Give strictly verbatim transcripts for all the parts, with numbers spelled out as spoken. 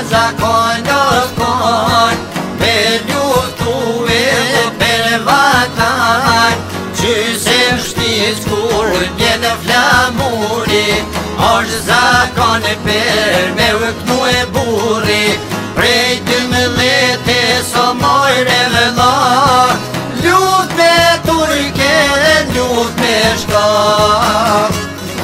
zakon o kon, me luftu edhe për vatan, qyse shtis kur vjen flamuri, është zakon për me vëknu e burri, prej dymdhete so mojre vëlla, luft me turke, luft me shkak.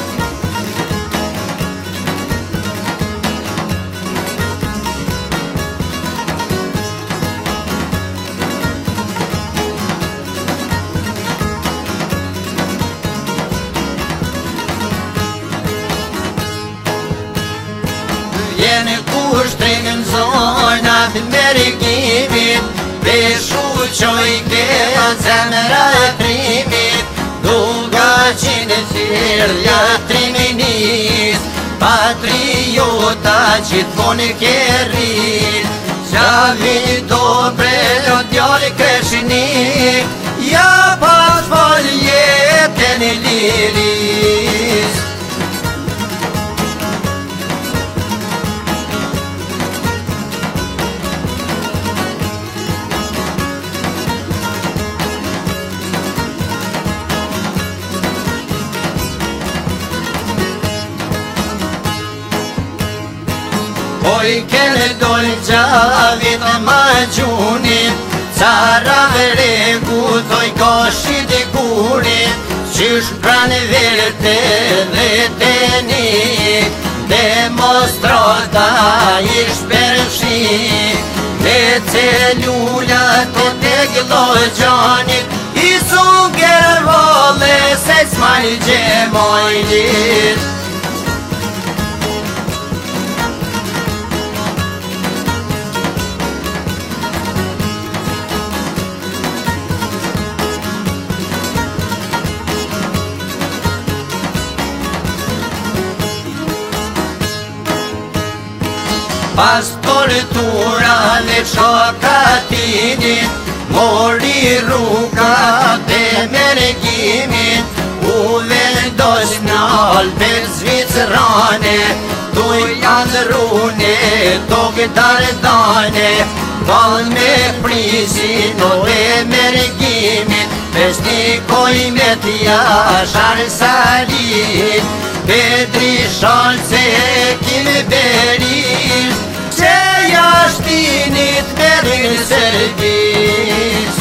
Jeni kushtrin zonat mergimit, peshu qoj ke zemra trimit, duga qine thirja triminis, patriota gjithmon ke rrit, qavi dobre o djali kreshnik, ja pas fol jetën liris. Oj kene dol gjavit ma gjunit, cara regu thoj koshit i kurit, qysh pran verte dhe teni, demonstrata ish përfshi, dhe celula të teglo gjanit, i sunger vole se s'maj gjemojnit. Pastor tura dhe shokatinit, mori rrugat e mergimit, u vendos në Alpet Zvicrane, tu janë rune, toke dardane, val me prisin o dhe mergimit, besnikoj me t'ja Shar Salit, Pedri Shalse kime beris, që jashtinit me rrë servis.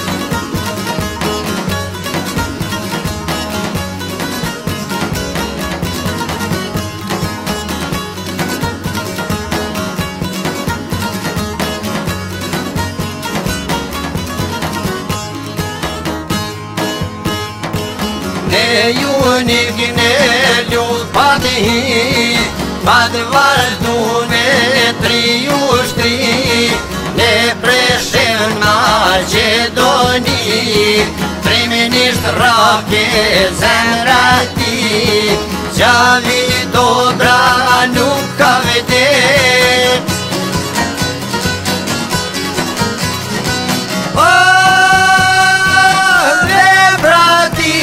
Ne ju një gëne luth pati, pat vazhdu me tri ushtri, ne preshem Macedoni, triministr rake zemrati, qavi dobra nuk ka vedet.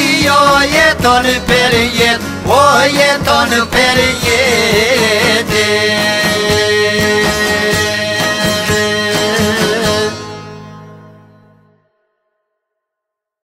Jeton për jet, o jeton për jet.